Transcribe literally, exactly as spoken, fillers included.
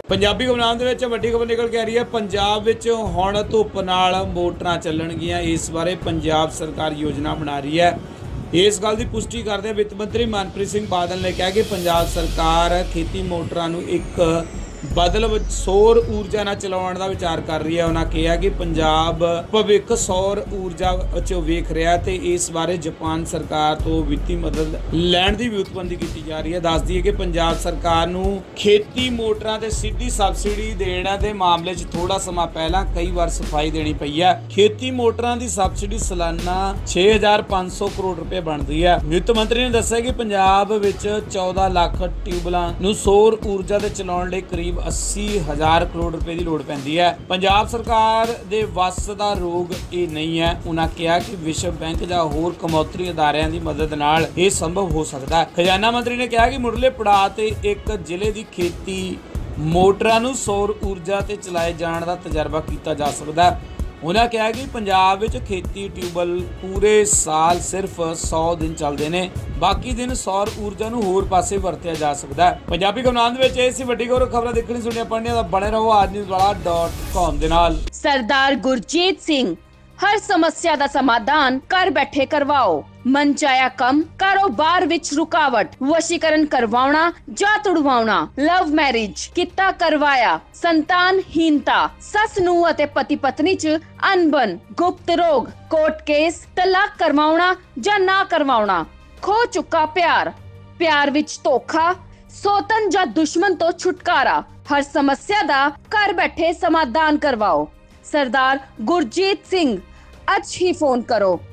पंजाबी कमनाम दे विच वड्डी खबर निकल के आ रही है। पंजाब विच हुण धुप नाल मोटरां चलणगीਆਂ। इस बारे पंजाब सरकार योजना बना रही है। इस गल की पुष्टि करदे वित्त मंत्री मनप्रीत सिंह बादल ने कहा कि पंजाब सरकार खेती मोटरां नूं एक बदल सौर ऊर्जा ਨਾਲ ਚਲਾਉਣ ਦਾ ਵਿਚਾਰ ਕਰ ਰਹੀ ਹੈ। ਉਹਨਾਂ ਕਿਹਾ ਕਿ ਪੰਜਾਬ ਭਵਿੱਖ ਸੌਰ ਊਰਜਾ ਵਿੱਚ ਵੇਖ ਰਿਹਾ ਤੇ ਇਸ ਬਾਰੇ ਜਾਪਾਨ ਸਰਕਾਰ ਤੋਂ ਵਿੱਤੀ ਮਦਦ ਲੈਣ ਦੀ ਵੀ ਉਤਪੰਦੀ ਕੀਤੀ ਜਾ ਰਹੀ ਹੈ। ਦੱਸਦੀ ਹੈ ਕਿ ਪੰਜਾਬ ਸਰਕਾਰ ਨੂੰ ਖੇਤੀ ਮੋਟਰਾਂ ਤੇ ਸਿੱਧੀ ਸਬਸਿਡੀ ਦੇਣ ਦੇ ਮਾਮਲੇ 'ਚ ਥੋੜਾ ਸਮਾਂ ਪਹਿਲਾਂ ਕਈ ਵਾਰ ਸਫਾਈ ਦੇਣੀ ਪਈ ਹੈ। ਖੇਤੀ ਮੋਟਰਾਂ ਦੀ ਸਬਸਿਡੀ ਸਾਲਾਨਾ छे हज़ार पाँच सौ ਕਰੋੜ ਰੁਪਏ ਬਣਦੀ ਹੈ। ਵਿੱਤ ਮੰਤਰੀ ਨੇ ਦੱਸਿਆ ਕਿ ਪੰਜਾਬ ਵਿੱਚ चौदह ਲੱਖ ਟਿਊਬਲਾਂ ਨੂੰ ਸੌਰ ਊਰਜਾ ਤੇ ਚਲਾਉਣ ਲਈ ਕਰੀਬ अस्सी हज़ार करोड़ रुपए की लोड़ पैंदी है। पंजाब सरकार दे वस दा रोग ये नहीं है। उन्होंने कहा कि विश्व बैंक या होर कमौतरी अदारियां की मदद नाल ये संभव हो सकता है। खजाना मंत्री ने कहा कि मुढ़ले पड़ाव ते एक जिले की खेती मोटरां नूं सौर ऊर्जा ते चलाए जाण दा तजर्बा किया जा सकता है। उन्होंने कहा कि पंजाब विच खेती ट्यूबल पूरे साल सिर्फ सौ दिन चलते हैं, बाकी दिन सौर ऊर्जा नूं होर पासे वरतिया जा सकता है। पंजाबी कमनाम दे विच इस वड्डी खबर देखनी सुनिया पढ़ने दा बने रहो आज न्यूज़ वाला डॉट कॉम दे नाल। सरदार गुरजीत सिंह हर समस्या दा समाधान कर बैठे करवाओ। मनचाया कम, कारोबार विच रुकावट, वशीकरण करवाउणा जा तुड़वाउणा, लव मैरिज किता करवाया, संतानहीनता, सस नूं अते पति पत्नी च अनबन, गुप्त रोग, कोर्ट केस, तलाक करवाउणा जा ना करवाउणा, खो चुका प्यार, प्यार विच धोखा, सौतन जा दुश्मन तो छुटकारा, हर समस्या दा घर बैठे समाधान करवाओ। सरदार गुरजीत सिंह अज ही फोन करो।